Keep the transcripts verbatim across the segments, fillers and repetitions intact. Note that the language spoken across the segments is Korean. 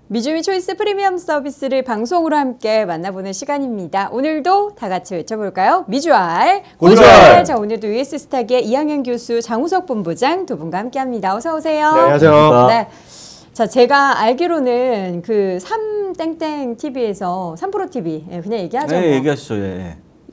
미주미 초이스 프리미엄 서비스를 방송으로 함께 만나보는 시간입니다. 오늘도 다 같이 외쳐볼까요? 미주알, 고주알. 자, 오늘도 유에스스탁의 이항현 교수, 장우석 본부장 두 분과 함께합니다. 어서 오세요. 네, 안녕하세요. 네. 자, 제가 알기로는 그 삼 땡땡 티비에서 삼 프로 티비 그냥 얘기하죠. 네, 뭐. 얘기하시죠. 예.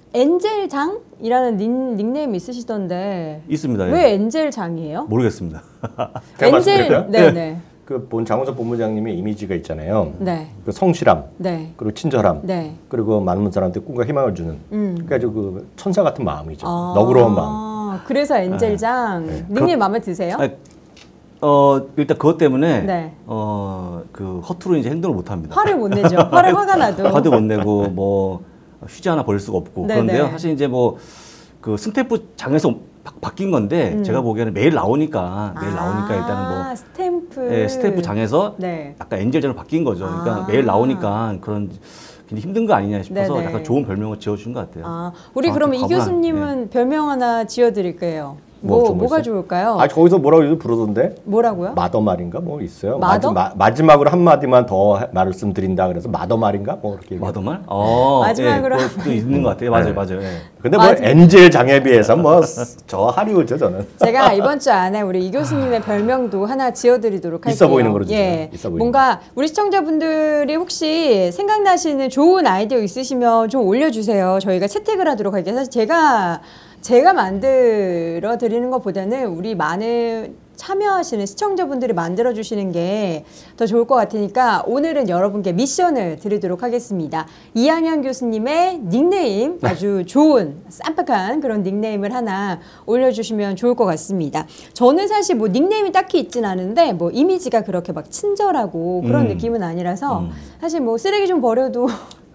엔젤장이라는 닉, 닉네임 있으시던데 있습니다. 예. 왜 엔젤장이에요? 모르겠습니다. 제가 엔젤, 말씀드릴까요? 네, 네. 그 본 장우석 본부장님의 이미지가 있잖아요. 네. 그 성실함, 네. 그리고 친절함, 네. 그리고 많은 사람한테 꿈과 희망을 주는. 음. 그러니까 그 천사 같은 마음이죠. 아, 너그러운 마음. 그래서 엔젤장 네. 닉네임 마음에 드세요? 아니, 어 일단 그것 때문에 네. 어그 허투루 이제 행동을 못 합니다. 화를 못 내죠. 화를 화가 나도. 화도 못 내고 뭐 휴지 하나 버릴 수가 없고. 네네. 그런데요. 사실 이제 뭐 그 스탬프 장에서 바, 바뀐 건데 음. 제가 보기에는 매일 나오니까 매일 아, 나오니까 일단은 뭐 스탬프. 예, 스탬프 장에서 네. 약간 엔젤장으로 바뀐 거죠. 그러니까 아. 매일 나오니까 그런 굉장히 힘든 거 아니냐 싶어서 네네. 약간 좋은 별명을 지어준 것 같아요. 아, 우리 아, 그러면 이 가만, 교수님은 별명 하나 지어드릴게요. 뭐, 뭐, 좀 뭐가 있어요? 좋을까요? 아, 거기서 뭐라고 부르던데? 뭐라고요? 마더말인가 뭐 있어요. 마더? 마지, 마, 마지막으로 한 마디만 더 말씀드린다 그래서 마더말인가 뭐 그렇게. 마더말? 어, 마지막으로 예, 그것도 있는 것 같아요. 맞아요, 네. 맞아요. 예. 근데 뭐 마지- 엔젤 장에 비해서 뭐 저 하리우드죠 저는. 제가 이번 주 안에 우리 이 교수님의 별명도 하나 지어드리도록 할게요. 있어 보이는 거로 주세요. 예, 있어 보이는 뭔가 우리 시청자분들이 혹시 생각나시는 좋은 아이디어 있으시면 좀 올려주세요. 저희가 채택을 하도록 할게요. 사실 제가 제가 만들어 드리는 것보다는 우리 많은 참여하시는 시청자분들이 만들어 주시는 게 더 좋을 것 같으니까 오늘은 여러분께 미션을 드리도록 하겠습니다. 이항현 교수님의 닉네임, 아주 좋은 쌈박한 그런 닉네임을 하나 올려주시면 좋을 것 같습니다. 저는 사실 뭐 닉네임이 딱히 있진 않은데 뭐 이미지가 그렇게 막 친절하고 그런 음. 느낌은 아니라서 음. 사실 뭐 쓰레기 좀 버려도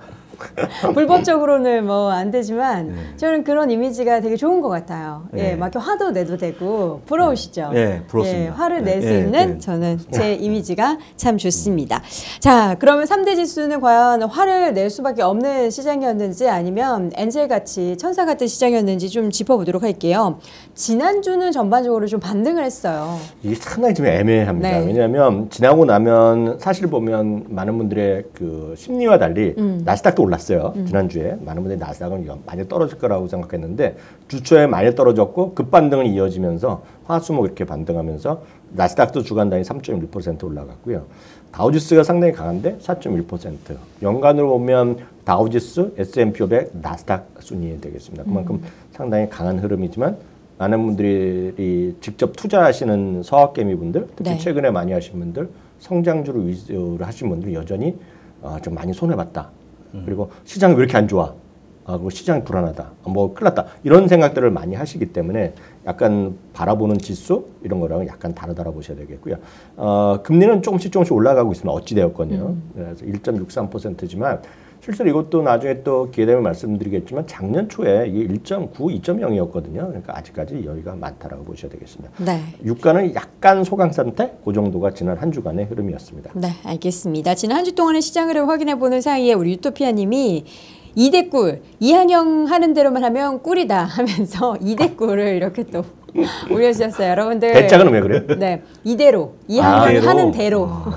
불법적으로는 뭐 안 되지만 네. 저는 그런 이미지가 되게 좋은 것 같아요. 네. 예, 막 이렇게 화도 내도 되고 부러우시죠? 네, 부럽습니다. 예, 화를 네. 낼 수 네, 있는 네. 저는 제 이미지가 참 좋습니다. 자, 그러면 삼 대 지수는 과연 화를 낼 수밖에 없는 시장이었는지 아니면 엔젤같이 천사 같은 시장이었는지 좀 짚어보도록 할게요. 지난주는 전반적으로 좀 반등을 했어요. 이게 상당히 좀 애매합니다. 네. 왜냐하면 지나고 나면 사실 보면 많은 분들의 그 심리와 달리 음. 나스닥도 올랐어요. 지난주에 많은 분들이 나스닥은 많이 떨어질 거라고 생각했는데 주 초에 많이 떨어졌고 급반등을 이어지면서 화수목 이렇게 반등하면서 나스닥도 주간 단위 삼 점 일 퍼센트 올라갔고요. 다우지수가 상당히 강한데 사 점 일 퍼센트. 연간으로 보면 다우지수, 에스 앤 피 오백, 나스닥 순위 되겠습니다. 그만큼 음. 상당히 강한 흐름이지만 많은 분들이 직접 투자하시는 서학개미 분들, 특히 네. 최근에 많이 하신 분들, 성장주를 위주로 하신 분들 여전히 어, 좀 많이 손해봤다. 음. 그리고 시장이 왜 이렇게 안 좋아? 아, 그리고 시장이 불안하다. 뭐 큰일 났다. 이런 생각들을 많이 하시기 때문에 약간 바라보는 지수 이런 거랑은 약간 다르다고 보셔야 되겠고요. 어, 금리는 조금씩 조금씩 올라가고 있습니다. 어찌되었건요. 음. 그래서 일 점 육삼 퍼센트지만 실제로 이것도 나중에 또 기회 되면 말씀드리겠지만 작년 초에 이게 일 점 구, 이 점 영이었거든요. 그러니까 아직까지 여유가 많다라고 보셔야 되겠습니다. 네. 유가는 약간 소강 상태, 그 정도가 지난 한 주간의 흐름이었습니다. 네, 알겠습니다. 지난 한 주 동안의 시장 흐름 확인해 보는 사이에 우리 유토피아님이 이 대 꿀, 이항영 하는 대로만 하면 꿀이다 하면서 이 대 꿀을 이렇게 또 올려주셨어요. 여러분들. 대짝은 왜 그래요? 네, 이대로 이항영 아, 하는 대로? 대로.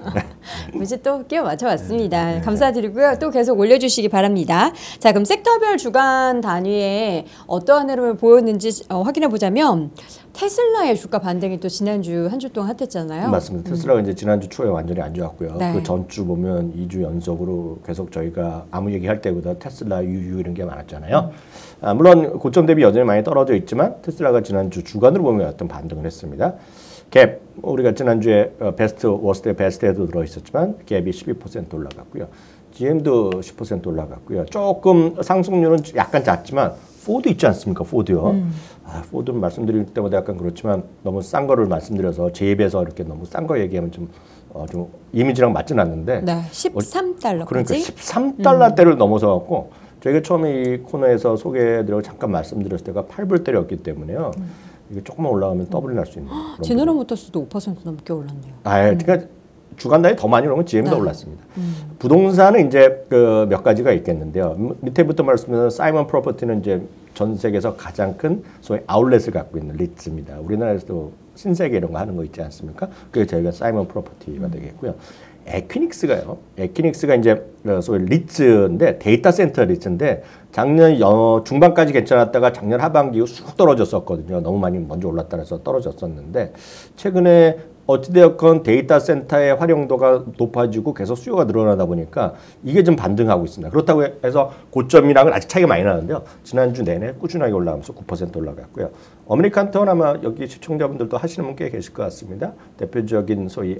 무지 또 끼워 맞춰봤습니다. 네. 감사드리고요. 또 계속 올려주시기 바랍니다. 자, 그럼 섹터별 주간 단위에 어떠한 흐름을 보였는지 어, 확인해 보자면 테슬라의 주가 반등이 또 지난주 한 주 동안 핫했잖아요. 맞습니다. 테슬라가 이제 지난주 초에 완전히 안 좋았고요. 네. 그 전주 보면 이 주 연속으로 계속 저희가 아무 얘기할 때보다 테슬라 유유 이런 게 많았잖아요. 아, 물론 고점 대비 여전히 많이 떨어져 있지만 테슬라가 지난주 주간으로 보면 어떤 반등을 했습니다. 갭, 우리가 지난주에 베스트, 워스트 베스트에도 들어있었지만 갭이 십이 퍼센트 올라갔고요. 지엠도 십 퍼센트 올라갔고요. 조금 상승률은 약간 작지만 포드 있지 않습니까? 포드요. 음. 아, 포드는 말씀드릴 때마다 약간 그렇지만 너무 싼 거를 말씀드려서 제 입에서 이렇게 너무 싼 거 얘기하면 좀, 어, 좀 이미지랑 맞지는 않는데 네, 십삼 달러까지. 그러니까 십삼 달러대를 음. 넘어서 갖고 저희가 처음에 이 코너에서 소개해드리고 잠깐 말씀드렸을 때가 팔 불대였기 때문에요. 음. 이게 조금만 올라가면 더블이 날 수 있는 그런 제너럴모터스도 오 퍼센트 넘게 올랐네요. 아, 예. 그러니까 주간 단위 더 많이 오르면 지엠도 네. 올랐습니다. 음. 부동산은 이제 그 몇 가지가 있겠는데요. 밑에부터 말씀드린 사이먼 프로퍼티는 이제 전 세계에서 가장 큰 소위 아울렛을 갖고 있는 리츠입니다. 우리나라에서도 신세계 이런 거 하는 거 있지 않습니까? 그게 저희가 사이먼 프로퍼티가 음. 되겠고요. 에퀴닉스가요. 에퀴닉스가 이제 소위 리츠인데 데이터 센터 리츠인데 작년 여, 중반까지 괜찮았다가 작년 하반기 이후 쑥 떨어졌었거든요. 너무 많이 먼저 올랐다 해서 떨어졌었는데 최근에 어찌되었건 데이터 센터의 활용도가 높아지고 계속 수요가 늘어나다 보니까 이게 좀 반등하고 있습니다. 그렇다고 해서 고점이랑은 아직 차이가 많이 나는데요. 지난주 내내 꾸준하게 올라가면서 구 퍼센트 올라갔고요. 아메리칸 타운 아마 여기 시청자분들도 하시는 분 꽤 계실 것 같습니다. 대표적인 소위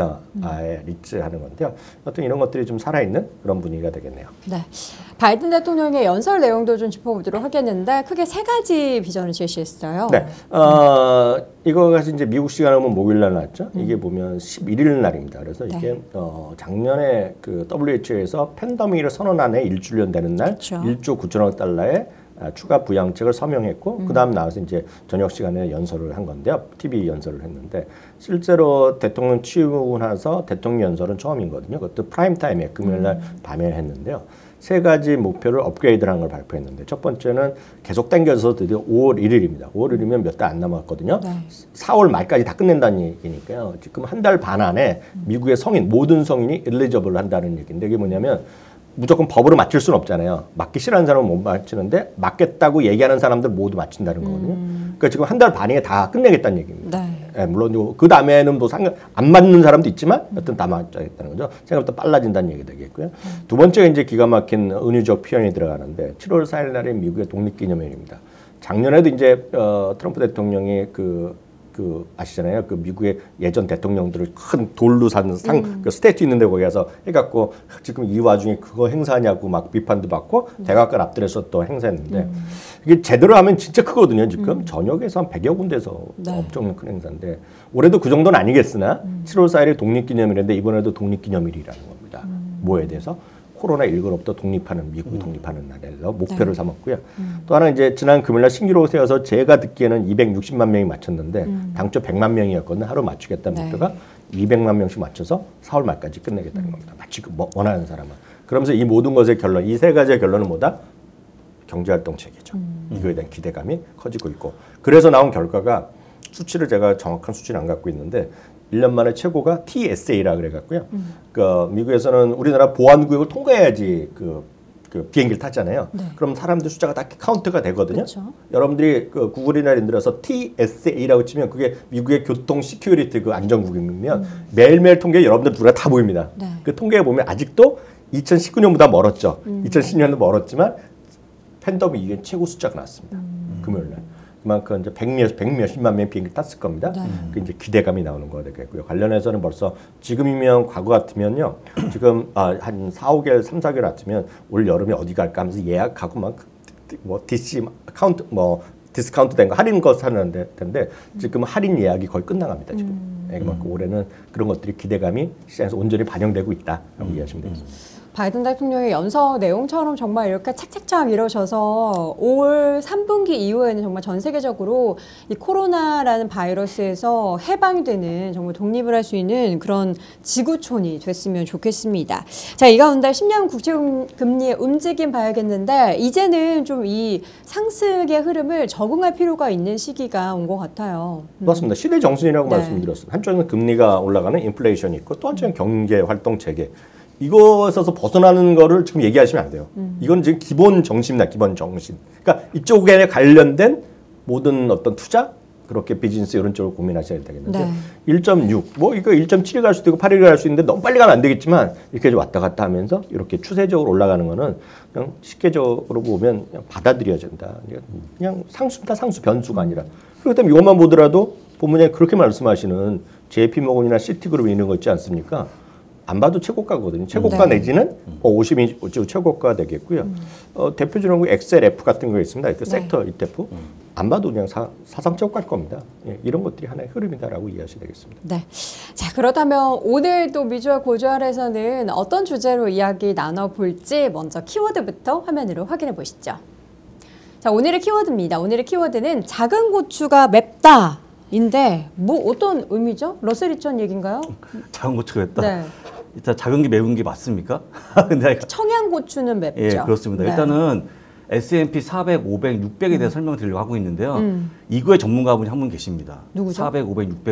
안테나에 리츠하는 건데요. 어떤 이런 것들이 좀 살아있는 그런 분위기가 되겠네요. 네. 바이든 대통령의 연설 내용도 좀 짚어보도록 하겠는데 크게 세 가지 비전을 제시했어요. 네. 어, 이거가 이제 미국 시간으로 목요일 날 나왔죠. 이게 보면 십일 일 날입니다. 그래서 이게 네. 어, 작년에 그 더블유에이치오에서 팬데믹을 선언한 해 일주년 되는 날 그쵸. 일조 구천억 달러의 아, 추가 부양책을 서명했고 음. 그다음 나와서 이제 저녁 시간에 연설을 한 건데요. 티비 연설을 했는데 실제로 대통령 취임하고 나서 대통령 연설은 처음이거든요. 그것도 프라임 타임에 금요일 날 음. 밤에 했는데요. 세 가지 목표를 업그레이드한 걸 발표했는데 첫 번째는 계속 당겨서 드디어 오월 일일입니다. 오월 일이면 몇 달 안 남았거든요. 네. 사월 말까지 다 끝낸다는 얘기니까요. 지금 한 달 반 안에 미국의 성인 모든 성인이 엘리저블을 한다는 얘기인데 이게 뭐냐면 무조건 법으로 맞출 수는 없잖아요. 맞기 싫어하는 사람은 못 맞추는데 맞겠다고 얘기하는 사람들 모두 맞춘다는 거거든요. 음. 그러니까 지금 한 달 반에 다 끝내겠다는 얘기입니다. 네. 네, 물론 그 다음에는 뭐 상관 안 맞는 사람도 있지만 여튼 다 맞겠다는 거죠. 생각보다 빨라진다는 얘기 되겠고요. 음. 두 번째 이제 기가 막힌 은유적 표현이 들어가는데 칠월 사일 날이 미국의 독립기념일입니다. 작년에도 이제 어, 트럼프 대통령이 그 그 아시잖아요. 그 미국의 예전 대통령들을 큰 돌로 산 상 음. 그 스태튜 있는데 거기 가서 해갖고 지금 이 와중에 그거 행사하냐고 막 비판도 받고 음. 대각관 앞들에서 또 행사했는데 음. 이게 제대로 하면 진짜 크거든요. 지금 음. 전역에서 한 백여 군데서 네. 엄청 큰 행사인데 올해도 그 정도는 아니겠으나 음. 칠월 사일이 독립기념일인데 이번에도 독립기념일이라는 겁니다. 음. 뭐에 대해서? 코로나십구로부터 독립하는 미국이 음. 독립하는 날에서 목표를 네. 삼았고요. 음. 또 하나 이제 지난 금요일날 신기록을 세워서 제가 듣기에는 이백육십만 명이 맞췄는데 음. 당초 백만 명이었거든요. 하루 맞추겠다는 네. 목표가 이백만 명씩 맞춰서 사월 말까지 끝내겠다는 음. 겁니다. 마치 뭐 원하는 사람은. 그러면서 이 모든 것의 결론, 이 세 가지의 결론은 뭐다? 경제활동 체계죠. 음. 이거에 대한 기대감이 커지고 있고. 그래서 나온 결과가 수치를 제가 정확한 수치는 안 갖고 있는데 일 년 만에 최고가 티에스에이라 그래갖고요. 음. 그 미국에서는 우리나라 보안구역을 통과해야지 그, 그 비행기를 타잖아요. 네. 그럼 사람들 숫자가 다 카운트가 되거든요. 그쵸? 여러분들이 그 구글이나 이런 데서 티에스에이라고 치면 그게 미국의 교통 시큐리티 그 안전국이면 음. 매일매일 통계 여러분들 누가 다 보입니다. 네. 그 통계에 보면 아직도 이천십구 년보다 멀었죠. 음. 이천십 년도 멀었지만 팬덤이 이게 최고 숫자가 나왔습니다. 음. 금요일 날. 그만큼 이제 백몇, 백몇십만 명의 비행기 탔을 겁니다. 네. 그 이제 기대감이 나오는 거가 되겠고요. 관련해서는 벌써 지금이면 과거 같으면요. 지금 아, 한 사, 오 개월, 삼, 사 개월 같으면 올 여름에 어디 갈까 하면서 예약하고 막 뭐 디씨 카운트 뭐 디스카운트 된 거 할인 거 사는 텐데 지금 할인 예약이 거의 끝나갑니다. 지금. 음. 네, 그만큼 올해는 그런 것들이 기대감이 시장에서 온전히 반영되고 있다라고 음. 이해하시면 되겠습니다. 바이든 대통령의 연설 내용처럼 정말 이렇게 착착착 이루어져서 올 삼 분기 이후에는 정말 전 세계적으로 이 코로나라는 바이러스에서 해방되는 정말 독립을 할 수 있는 그런 지구촌이 됐으면 좋겠습니다. 자, 이 가운데 십 년 국채금리의 움직임 봐야겠는데 이제는 좀 이 상승의 흐름을 적응할 필요가 있는 시기가 온 것 같아요. 음. 맞습니다. 시대 정신이라고 네. 말씀드렸습니다. 한쪽은 금리가 올라가는 인플레이션이 있고 또 한쪽은 경제 활동 체계. 이것에서 벗어나는 거를 지금 얘기하시면 안 돼요. 음. 이건 지금 기본 정신이다, 기본 정신. 그러니까 이쪽에 관련된 모든 어떤 투자, 그렇게 비즈니스 이런 쪽을 고민하셔야 되겠는데 네. 일 점 육, 뭐 이거 일 점 칠이 갈 수도 있고 팔이 갈 수 있는데 너무 빨리 가면 안 되겠지만 이렇게 좀 왔다 갔다 하면서 이렇게 추세적으로 올라가는 거는 그냥 쉽게적으로 보면 그냥 받아들여야 된다. 그냥 상수다, 상수, 변수가 아니라. 그렇기 때문에 이것만 보더라도 본문에 그렇게 말씀하시는 제이피모건이나 시티그룹 이런 거 있지 않습니까? 안 봐도 최고가거든요. 최고가 네. 내지는 오십이 최고가 되겠고요. 음. 어, 대표적으로 엑스엘에프 같은 거 있습니다. 그 네. 섹터 이티에프. 음. 안 봐도 그냥 사, 사상 최고가일 겁니다. 예, 이런 것들이 하나의 흐름이다라고 이해하셔야 되겠습니다. 네. 자, 그렇다면 오늘 또 미주얼 고주얼에서는 어떤 주제로 이야기 나눠볼지 먼저 키워드부터 화면으로 확인해 보시죠. 자, 오늘의 키워드입니다. 오늘의 키워드는 작은 고추가 맵다. 인데 뭐 어떤 의미죠? 러셀 이천 얘기인가요? 작은 고추가 맵다. 네. 일단 작은 게 매운 게 맞습니까? 근데 청양고추는 맵죠. 예, 그렇습니다. 네. 일단은 에스 앤 피 사백, 오백, 육백에 대해 음. 설명드리려고 하고 있는데요. 음. 이거의 전문가분이 한 분 계십니다. 누구죠? 사백, 오백, 육백은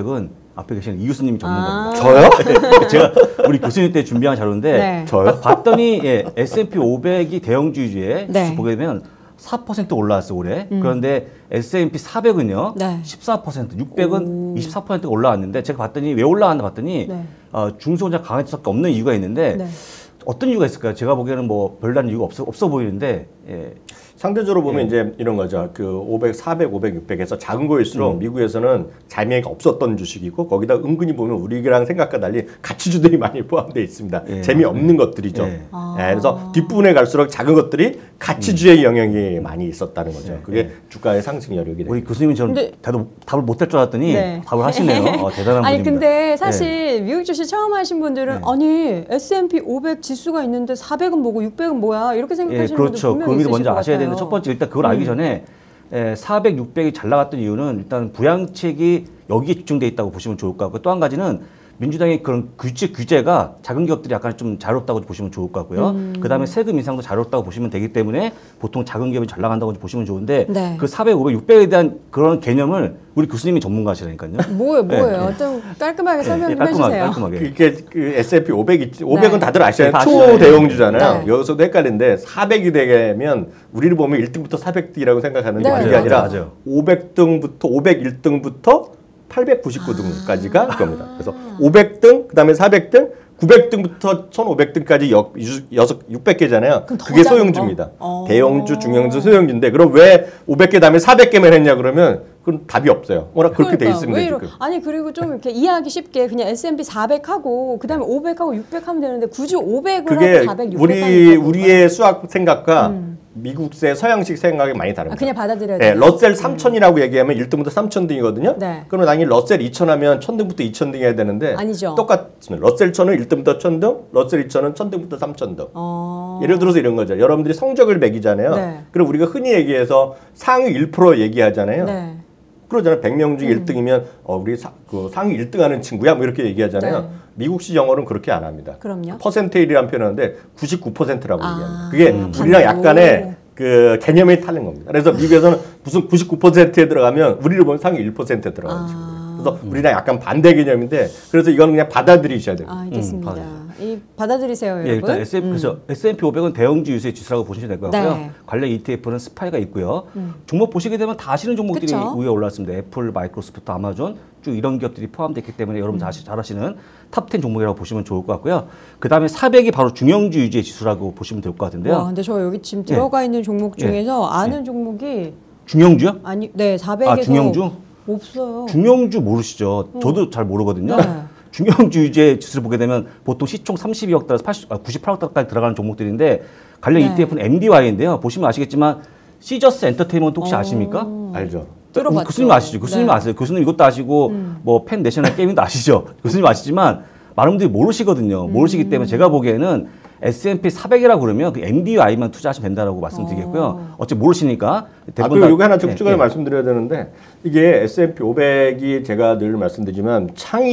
앞에 계시는 이 교수님이 적는 아. 겁니다. 저요? 제가 우리 교수님 때 준비한 자료인데 네. 저요? 딱 봤더니 예, 에스 앤 피 오백이 대형주주에 네. 보게 되면 사 퍼센트 올라왔어요 올해. 음. 그런데 에스 앤 피 사백은요 네. 십사 퍼센트, 육백은 오. 이십사 퍼센트가 올라왔는데 제가 봤더니 왜 올라왔나 봤더니 네. 어, 중소자 강할 수밖에 없는 이유가 있는데 네. 어떤 이유가 있을까요? 제가 보기에는 뭐 별다른 이유가 없어 없어 보이는데 예. 상대적으로 보면 예. 이제 이런 거죠. 그 오백, 사백, 오백, 육백에서 작은 거일수록 음. 미국에서는 자매가 없었던 주식이고 거기다 은근히 보면 우리랑 생각과 달리 가치주들이 많이 포함되어 있습니다. 예, 재미없는 것들이죠. 예. 아. 예, 그래서 뒷부분에 갈수록 작은 것들이 가치주의 영향이 많이 있었다는 거죠. 그게 예. 주가의 상승 여력이 됩니다. 우리 교수님은 저는 근데- 답을, 답을 못할 줄 알았더니 네. 답을 하시네요. 어, 대단한 아니 분입니다. 근데 사실 미국 주식 처음 하신 분들은 네. 아니 에스 앤 피 오백 지수가 있는데 사백은 뭐고 육백은 뭐야 이렇게 예, 생각하시는 그렇죠. 분들 그 분명히 의미를 있으실 먼저 것 아셔야 같아요. 되는데 첫 번째 일단 그걸 알기 음. 전에 에, 사백, 육백이 잘 나갔던 이유는 일단 부양책이 여기에 집중돼 있다고 보시면 좋을 것 같고 또 한 가지는 민주당의 그런 규제, 규제가 작은 기업들이 약간 좀 자유롭다고 보시면 좋을 것 같고요. 음. 그다음에 세금 인상도 자유롭다고 보시면 되기 때문에 보통 작은 기업이 잘 나간다고 보시면 좋은데 네. 그 사백, 오백, 육백에 대한 그런 개념을 우리 교수님이 전문가시라니까요. 뭐예요, 뭐예요? 네, 네. 어떤 깔끔하게 설명 예, 좀 깔끔하게, 해주세요. 깔끔하게. 이게 그 에스 앤 피 오백 있지. 오백은 다들 아시잖아요. 네, 다 아시죠. 초대형주잖아요. 네. 여기서도 헷갈리는데 사백이 되면 우리를 보면 일 등부터 사백 등이라고 생각하는데 네. 그게 맞아요, 아니라 맞아요. 오백 등부터 오백일 등부터 팔백구십구 등까지가 그겁니다. 그래서 오백 등, 그다음에 사백 등, 구백 등부터 천오백 등까지 역, 여섯, 육백 개잖아요. 그럼 더 그게 작은 소형주입니다. 거? 어. 대형주, 중형주, 소형주인데 그럼 왜 오백 개 다음에 사백 개만 했냐 그러면 그건 답이 없어요. 워낙 그렇게 돼 그러니까, 있습니다. 왜 이러- 지금. 아니 그리고 좀 이렇게 이해하기 쉽게 그냥 에스 앤 피 사백 하고 그다음에 오백 하고 육백 하면 되는데 굳이 오백으로 그게 하고 사백, 육백 우리 우리의 수학 생각과 음. 미국의 서양식 생각이 많이 다릅니다. 아, 그냥 받아들여야 네, 돼요. 러셀 삼천이라고 얘기하면 일 등부터 삼천 등이거든요. 네. 그러면 당연히 러셀 이천 하면 천 등부터 이천 등 해야 되는데 아니죠. 똑같습니다. 러셀 천은 일 등부터 천 등, 러셀 이천은 천 등부터 삼천 등. 어... 예를 들어서 이런 거죠. 여러분들이 성적을 매기잖아요. 네. 그럼 우리가 흔히 얘기해서 상위 일 퍼센트 얘기하잖아요. 네. 그러잖아요. 백 명 중에 일 등이면 어, 우리 사, 그 상위 일 등 하는 친구야 뭐 이렇게 얘기하잖아요. 네. 미국식 영어는 그렇게 안 합니다. 그럼요. 퍼센테이라는 표현하는데 구십구 퍼센트라고 아, 얘기합니다. 그게 음. 우리랑 반대로. 약간의 그 개념이 다른 겁니다. 그래서 미국에서는 무슨 구십구 퍼센트에 들어가면 우리를 보면 상위 일 퍼센트에 들어가는 아. 친구예요. 그래서 우리랑 약간 반대 개념인데 그래서 이거는 그냥 받아들이셔야 됩니다. 아, 알겠습니다. 음, 이 받아들이세요, 여러분. 예, 일단 에스 앤 피, 그래서 에스 앤 피 오백은 대형주 유수의 지수라고 보시면 될 것 같고요. 네. 관련 이 티 에프는 스파이가 있고요. 음. 종목 보시게 되면 다 아시는 종목들이 그쵸? 위에 올라왔습니다. 애플, 마이크로소프트, 아마존 쭉 이런 기업들이 포함되어 있기 때문에 여러분 다 아시- 잘 아시는 탑 텐 종목이라고 보시면 좋을 것 같고요. 그 다음에 사백이 바로 중형주 유지의 지수라고 보시면 될 것 같은데요. 와, 근데 저 여기 지금 들어가 있는 종목 예. 중에서 아는 종목이 중형주요? 아니, 네, 사백에서 아, 중형주? 없어요. 중형주 모르시죠? 저도 잘 모르거든요. 네. 중형주 유지의 지수를 보게 되면 보통 시총 삼십이억 달러, 팔십, 아, 구십팔억 달러까지 들어가는 종목들인데 관련 네. 이 티 에프는 엠 디 와이인데요. 보시면 아시겠지만 시저스 엔터테인먼트 혹시 어. 아십니까? 알죠? 들어봤죠. 교수님 아시죠? 교수님 네. 아세요? 교수님 이것도 아시고 음. 뭐 펜 내셔널 게이밍도 아시죠? 교수님 아시지만 많은 분들이 모르시거든요. 음. 모르시기 때문에 제가 보기에는 에스 앤 피 사백이라고 그러면 그 엠 디 와이만 투자하시면 된다라고 말씀드리겠고요. 어. 어차피 모르시니까 아, 대부분 그리고 다- 여기 하나 예, 추가로 예. 말씀드려야 되는데 이게 에스 앤 피 오백이 제가 늘 말씀드리지만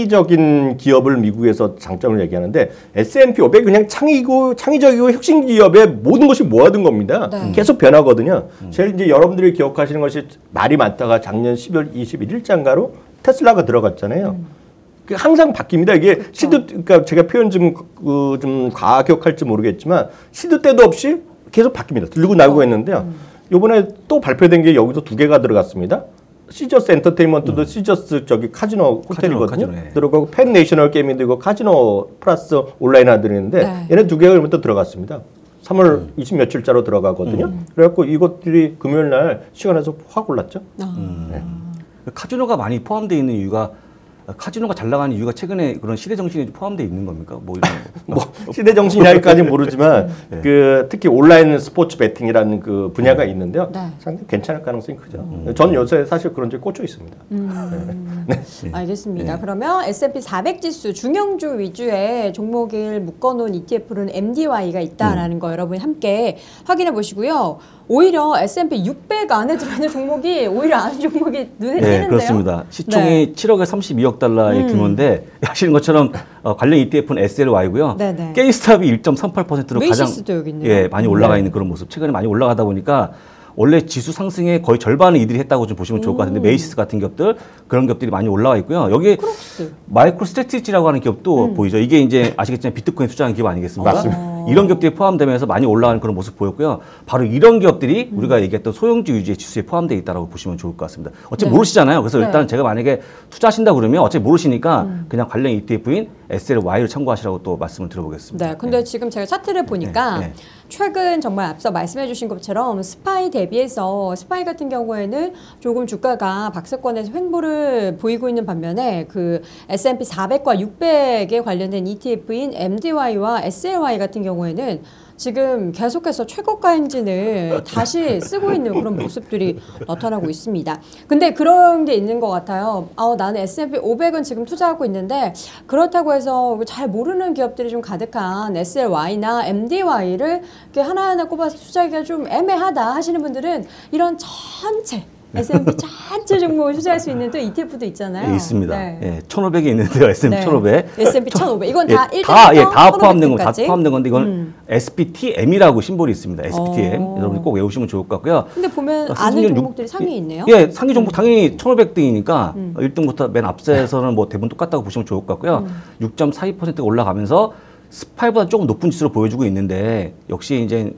창의적인 기업을 미국에서 장점을 얘기하는데 에스 앤 피 오백 그냥 창의고 창의적이고 혁신 기업의 모든 것이 모아둔 겁니다. 네. 계속 변하거든요. 제일 이제 여러분들이 기억하시는 것이 말이 많다가 작년 십이월 이십일일자인가로 테슬라가 들어갔잖아요. 그 항상 바뀝니다. 이게 시드 그러니까 제가 표현 좀, 그, 좀 과격할지 모르겠지만 시드 때도 없이 계속 바뀝니다. 들고 나오고 했는데요. 요번에 또 발표된 게 여기서 두 개가 들어갔습니다. 시저스 엔터테인먼트도 시저스 저기 카지노 호텔이거든요. 카지노, 예. 들어가고 펜 내셔널 게임인도 이거 카지노 플러스 온라인 하들이는데 네. 얘네 두 개가 그러면 또 들어갔습니다. 삼월 이십 며칠자로 들어가거든요. 그래갖고 이것들이 금요일 날 시간에서 확 올랐죠. 아. 음. 카지노가 많이 포함되어 있는 이유가 카지노가 잘 나가는 이유가 최근에 그런 시대 정신이 포함되어 있는 겁니까? 뭐 이런 거. 뭐 시대 정신이랄까지는 모르지만 그 특히 온라인 스포츠 베팅이라는 그 분야가 있는데요. 네. 상당히 괜찮을 가능성이 크죠. 저는 요새 사실 그런 데 꽂혀 있습니다. 음, 네. 알겠습니다. 그러면 에스 앤 피 사백 지수 중형주 위주의 종목을 묶어놓은 이 티 에프는 엠 디 와이가 있다라는 음. 거 여러분 함께 확인해 보시고요. 오히려 에스 앤 피 육백 안에 들어있는 종목이 오히려 아는 종목이 눈에 네, 띄는데요. 그렇습니다. 시총이 네. 칠억에 삼십이억 달러의 음. 규모인데 아시는 것처럼 어, 관련 이 티 에프는 에스 엘 와이고요. 네네. 게임스탑이 일 점 삼팔 퍼센트로 가장 메이시스도 여기 있네요. 예, 많이 올라가 네. 있는 그런 모습. 최근에 많이 올라가다 보니까 원래 지수 상승의 거의 절반을 이들이 했다고 좀 보시면 좋을 것 같은데 음. 메이시스 같은 기업들 그런 기업들이 많이 올라와 있고요. 여기 크록스. 마이크로 스트래티지라고 하는 기업도 음. 보이죠. 이게 이제 아시겠지만 비트코인 투자하는 기업 아니겠습니까? 맞습니다. 이런 기업들이 포함되면서 많이 올라가는 그런 모습 보였고요. 바로 이런 기업들이 음. 우리가 얘기했던 소형주 위주의 지수에 포함되어 있다고 보시면 좋을 것 같습니다. 어차피 네. 모르시잖아요. 그래서 네. 일단 제가 만약에 투자하신다 그러면 어차피 모르시니까 음. 그냥 관련 이티에프인 에스엘와이를 참고하시라고 또 말씀을 드려보겠습니다. 네, 근데 지금 제가 차트를 보니까 네, 네. 최근 정말 앞서 말씀해주신 것처럼 스파이 대비해서 스파이 같은 경우에는 조금 주가가 박스권에서 횡보를 보이고 있는 반면에 그 에스 앤 피 사백과 육백에 관련된 이티에프인 엠디와이와 에스엘와이 같은 경우에는 지금 계속해서 최고가 엔진을 다시 쓰고 있는 그런 모습들이 나타나고 있습니다. 근데 그런 게 있는 것 같아요. 아, 나는 에스 앤 피 오백은 지금 투자하고 있는데 그렇다고 해서 잘 모르는 기업들이 좀 가득한 에스엘와이나 엠디와이를 이렇게 하나하나 꼽아서 투자하기가 좀 애매하다 하시는 분들은 이런 전체 에스 앤 피 전체 종목을 투자할 수 있는 또 이티에프도 있잖아요. 예, 있습니다. 네. 예, 천오백이 있는데요. 에스 앤 피 네. 천오백. 에스 앤 피 천오백. 이건 다 예, 일 등부터 다, 예, 다 포함된 건 다 천오백 등까지? 포함된 건데 이건 음. 에스 피 티 엠이라고 심볼이 있습니다. 에스 피 티 엠. 어. 여러분이 꼭 외우시면 좋을 것 같고요. 근데 보면 어, 아는 승진율 종목들이 육- 상위에 있네요. 예, 상위 종목 당연히 천오백 등이니까 음. 일 등부터 맨 앞서서는 뭐 대부분 똑같다고 보시면 좋을 것 같고요. 음. 육 점 사이 퍼센트가 올라가면서 스파이보다 조금 높은 지수를 보여주고 있는데 역시 이제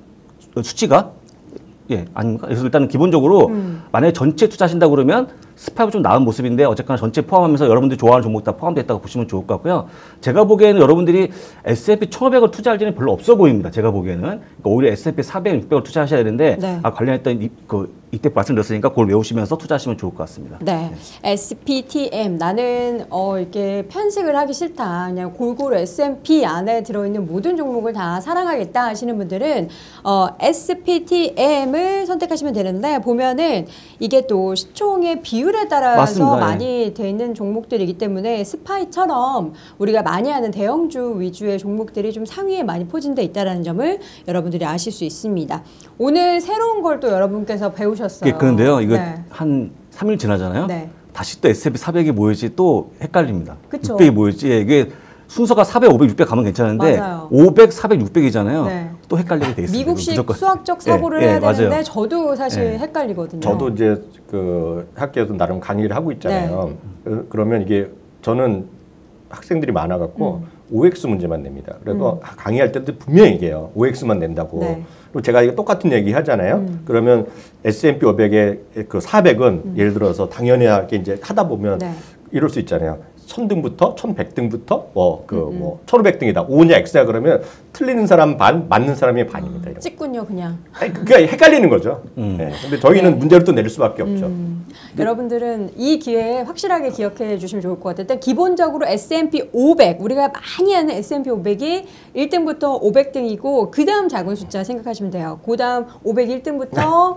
수치가 예, 아닙니까? 그래서 일단은 기본적으로 음. 만약에 전체 투자하신다고 그러면 스파이보 좀 나은 모습인데 어쨌거나 전체 포함하면서 여러분들이 좋아하는 종목 다 포함됐다고 보시면 좋을 것 같고요. 제가 보기에는 여러분들이 에스 앤 피 천오백을 투자할 때는 별로 없어 보입니다. 제가 보기에는. 그러니까 오히려 에스 앤 피 사백, 육백을 투자하셔야 되는데 네. 아, 관련했던 이, 그, 이때 말씀드렸으니까 그걸 외우시면서 투자하시면 좋을 것 같습니다. 네, 에스 피 티 엠 나는 어 이렇게 편식을 하기 싫다. 그냥 골고루 에스 앤 피 안에 들어있는 모든 종목을 다 사랑하겠다 하시는 분들은 어 에스 피 티 엠을 선택하시면 되는데 보면은 이게 또 시총의 비율에 따라서 맞습니다. 예. 많이 돼 있는 종목들이기 때문에 스파이처럼 우리가 많이 하는 대형주 위주의 종목들이 좀 상위에 많이 포진돼 있다는 점을 여러분들이 아실 수 있습니다. 오늘 새로운 걸 또 여러분께서 배우셨어요. 예, 그런데요. 이거 네. 한 삼 일 지나잖아요. 네. 다시 또 에스 앤 피 사백이 뭐일지 또 헷갈립니다. 그쵸. 육백이 뭐일지. 예, 이게 순서가 사백, 오백, 육백 가면 괜찮은데 맞아요. 오백, 사백, 육백이잖아요. 네. 또 헷갈리게 돼 있습니다. 미국식 무조건. 수학적 사고를 예, 해야 예, 맞아요. 되는데 저도 사실 예. 헷갈리거든요. 저도 이제 그 학교에서 나름 강의를 하고 있잖아요. 그- 그러면 이게 저는 학생들이 많아갖고 오 엑스 문제만 냅니다. 그래서 강의할 때도 분명히 얘기해요. 오 엑스만 낸다고. 네. 그리고 제가 이거 똑같은 얘기 하잖아요. 음. 그러면 에스 앤 피 오백의 그 사백은 예를 들어서 당연하게 이제 하다 보면 네. 이럴 수 있잖아요. 천 등부터 천백 등부터 뭐 그 뭐 천오백 등이다. O냐 X냐 그러면 틀리는 사람 반, 맞는 사람이 반입니다. 이런. 찍군요, 그냥. 아니, 그게 헷갈리는 거죠. 음. 네. 근데 저희는 네. 문제를 또 내릴 수밖에 없죠. 음, 여러분들은 이 기회에 확실하게 기억해 주시면 좋을 것 같아요. 일단 기본적으로 에스 앤 피 오백, 우리가 많이 하는 에스 앤 피 오백이 일 등부터 오백 등이고 그 다음 작은 숫자 생각하시면 돼요. 그 다음 오백일 등부터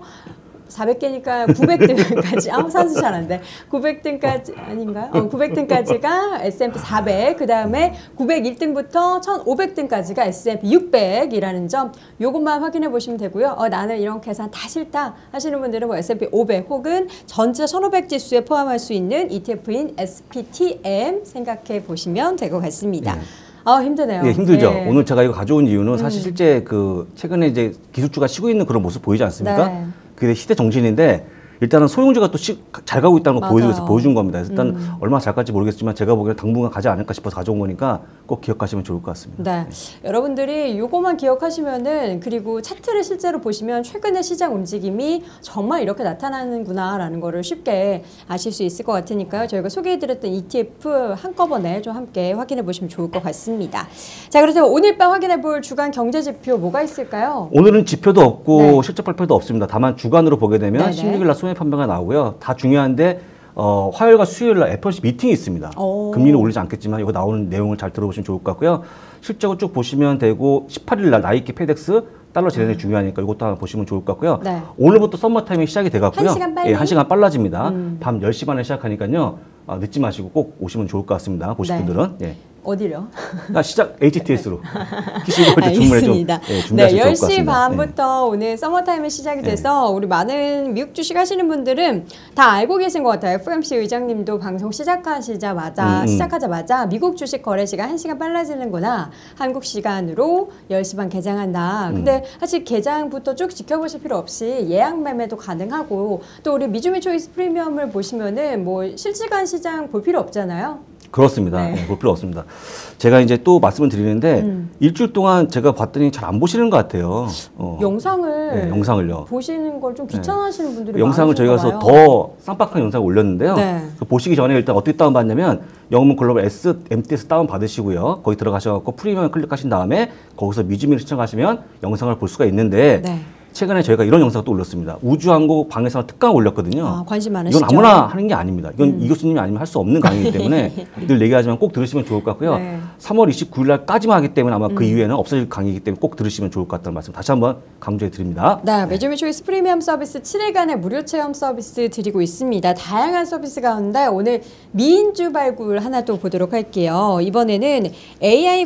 사백 개니까 구백 등까지 아무 산수 잘 안 돼. 구백 등까지 아닌가요? 어, 구백 등까지가 에스 앤 피 사백, 그 다음에 구백일 등부터 천오백 등까지가 에스 앤 피 육백이라는 점 요것만 확인해 보시면 되고요. 어, 나는 이런 계산 다 싫다 하시는 분들은 뭐 에스 앤 피 오백 혹은 전체 천오백 지수에 포함할 수 있는 이티에프인 에스 피 티 엠 생각해 보시면 될 것 같습니다. 아 힘드네요. 예, 힘들죠. 예. 오늘 제가 이거 가져온 이유는 사실 음. 실제 그 최근에 이제 기술주가 쉬고 있는 그런 모습 보이지 않습니까? 네. 그게 시대 정신인데 일단은 소형주가 또 잘 가고 있다는 거 맞아요. 보여주면서 보여준 겁니다. 그래서 일단 음. 얼마나 잘 갈지 모르겠지만 제가 보기에는 당분간 가지 않을까 싶어서 가져온 거니까 꼭 기억하시면 좋을 것 같습니다. 네, 여러분들이 요거만 기억하시면은 그리고 차트를 실제로 보시면 최근의 시장 움직임이 정말 이렇게 나타나는구나라는 거를 쉽게 아실 수 있을 것 같으니까요. 저희가 소개해드렸던 이티에프 한꺼번에 좀 함께 확인해 보시면 좋을 것 같습니다. 자, 그래서 오늘 밤 확인해 볼 주간 경제 지표 뭐가 있을까요? 오늘은 지표도 없고 네. 실적 발표도 없습니다. 다만 주간으로 보게 되면 네네. 십육 일 날 소매 판매가 나오고요. 다 중요한데 어, 화요일과 수요일 날 에프오엠씨 미팅이 있습니다. 오. 금리는 오르지 않겠지만 이거 나오는 내용을 잘 들어보시면 좋을 것 같고요. 실적을 쭉 보시면 되고 십팔 일 날 나이키 페덱스 달러 재련이 중요하니까 이것도 한번 보시면 좋을 것 같고요. 네. 오늘부터 썸머 타임이 시작이 돼갖고요. 한 시간 빨리? 예, 한 시간 빨라집니다. 음. 밤 열 시 반에 시작하니까요. 아, 늦지 마시고 꼭 오시면 좋을 것 같습니다. 보실 네. 분들은. 예. 어디요? 그러니까 시작 에이치티에스로 키시고 이제 주문해 좀 알겠습니다. 네, 준비하시면 네, 좋을 것 열 시 같습니다. 반부터 오늘 서머타임이 시작이 돼서 우리 많은 미국 주식 하시는 분들은 다 알고 계신 것 같아요. 에프오엠씨 의장님도 방송 시작하시자마자 음, 음. 시작하자마자 미국 주식 거래 시간 한 시간 빨라지는구나. 한국 시간으로 열 시 반 개장한다. 음. 근데 사실 개장부터 쭉 지켜보실 필요 없이 예약 매매도 가능하고 또 우리 미주미 초이스 프리미엄을 보시면은 뭐 실시간 시장 볼 필요 없잖아요. 그렇습니다. 네. 네, 볼 필요 없습니다. 제가 이제 또 말씀을 드리는데 음. 일주일 동안 제가 봤더니 잘 안 보시는 것 같아요. 어. 영상을 네, 영상을요. 보시는 걸 좀 귀찮아하시는 분들이 영상을 많으신가 저희가 봐요. 더 쌍박한 영상을 올렸는데요. 네. 그 보시기 전에 일단 어떻게 다운받냐면 영문 글로벌 S 엠티에스 다운 받으시고요. 거기 들어가셔서 프리미엄 클릭하신 다음에 거기서 뮤지미를 시청하시면 영상을 볼 수가 있는데 네. 최근에 저희가 이런 영상을 또 올렸습니다. 우주항공 방해선언 특강 올렸거든요. 아, 관심 많으시죠? 이건 아무나 하는 게 아닙니다. 이건 음. 이 교수님이 아니면 할 수 없는 강의이기 때문에 늘 얘기하지만 꼭 들으시면 좋을 것 같고요. 네. 삼월 이십구일 날까지만 하기 때문에 아마 그 음. 이후에는 없어질 강의이기 때문에 꼭 들으시면 좋을 것 같다는 말씀 다시 한번 강조해 드립니다. 네, 매주미 초이스 프리미엄 서비스 칠 일간의 무료 체험 서비스 드리고 있습니다. 다양한 서비스 가운데 오늘 미인주 발굴 하나 또 보도록 할게요. 이번에는 에이아이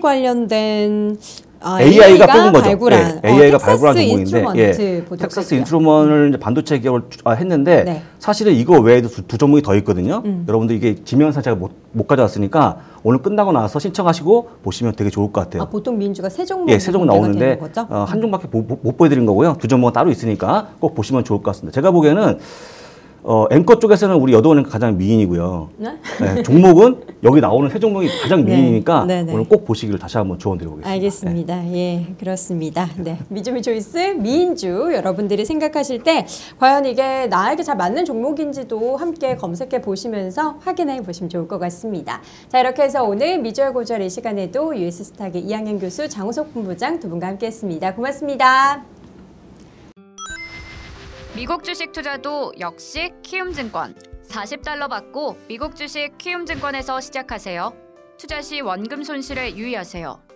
관련된 아, 에이아이가 뽑은 거죠. 발굴한 예, 에이아이가 어, 발굴한 텍사스 종목인데, 인스트루먼트 예, 보도록 텍사스 할게요. 인스트루먼을 이제 반도체 기업을 주- 아, 했는데 네. 사실은 이거 외에도 두, 두 종목이 더 있거든요. 음. 여러분들 이게 지명상 제가 못, 못 가져왔으니까 오늘 끝나고 나서 신청하시고 보시면 되게 좋을 것 같아요. 아, 보통 미인주가 세 종목 예, 세 종목 나오는데 되는 거죠? 어, 한 종밖에 보, 보- 못 보여드린 거고요. 두 종목은 따로 있으니까 꼭 보시면 좋을 것 같습니다. 제가 보기에는 어, 앵커 쪽에서는 우리 여도원은 가장 미인이고요. 네? 네, 종목은 여기 나오는 세 종목이 가장 네. 미인이니까 네, 네. 오늘 꼭 보시기를 다시 한번 조언드려보겠습니다. 알겠습니다. 예, 그렇습니다. 네, 미주미 초이스 미인주 여러분들이 생각하실 때 과연 이게 나에게 잘 맞는 종목인지도 함께 검색해 보시면서 확인해 보시면 좋을 것 같습니다. 자, 이렇게 해서 오늘 미주얼 고주얼 이 시간에도 유에스스탁의 이학년 교수, 장우석 본부장 두 분과 함께했습니다. 고맙습니다. 미국 주식 투자도 역시 키움증권. 사십 달러 받고 미국 주식 키움증권에서 시작하세요. 투자 시 원금 손실에 유의하세요.